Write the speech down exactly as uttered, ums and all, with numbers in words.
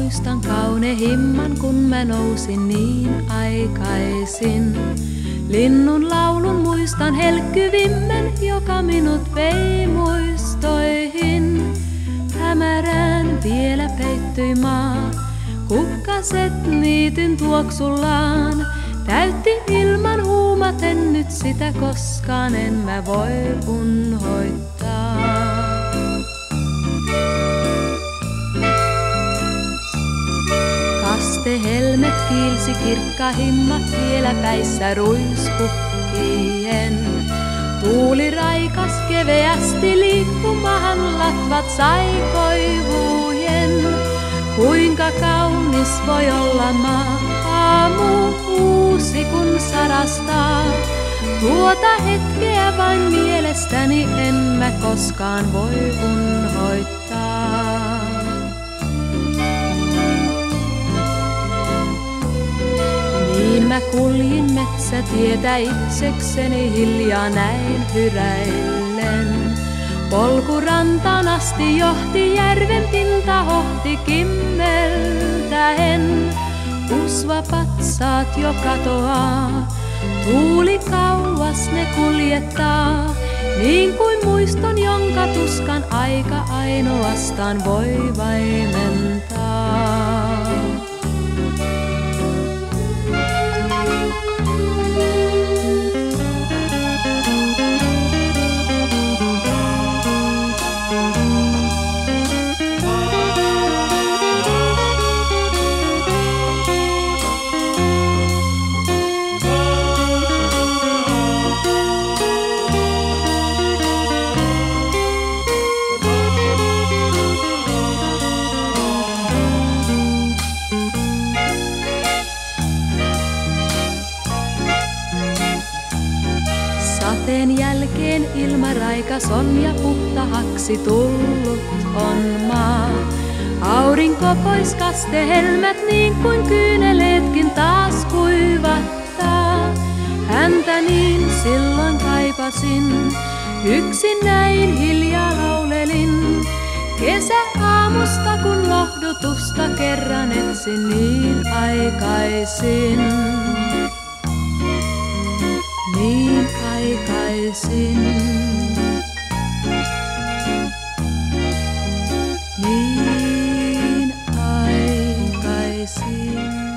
muistan kaunehimman, kun mä nousin niin aikaisin. Linnun laulun muistan helkkyvimmen, joka minut vei muistoihin. Hämärään vielä peittyi maa, kukkaset niityn tuoksullaan. Täytti ilman huumaten, nyt sitä koskaan en mä voi unhoittaa. Kaste helmet kiilsi kirkkahimmat vielä päissä ruiskukkien. Tuuli raikas keveästi liikkumahan, latvat sai koivujen. Kuinka kaunis voi olla maa, aamu uusi kun sarastaa. Tuota hetkeä vain mielestäni en mä koskaan voi unhoittaa. Niin mä kuljin metsätietä itsekseni hiljaa näin hyräillen. Polku rantaan asti johti, järven pinta hohti kimmeltäen. Usvapatsaat jo katoaa, tuuli kauas ne kuljettaa. Niin kuin muiston, jonka tuskan aika ainoastaan voi vaimentaa. Sateen jälkeen ilma raikas on ja puhtahaksi tullut on maa. Aurinko pois kastehelmät niin kuin kyyneleetkin taas kuivattaa. Häntä niin silloin kaipasin, yksin näin hiljaa laulelin. Kesäaamusta kun lohdutusta kerran etsin niin aikaisin. Niin aikaisin. Niin aikaisin.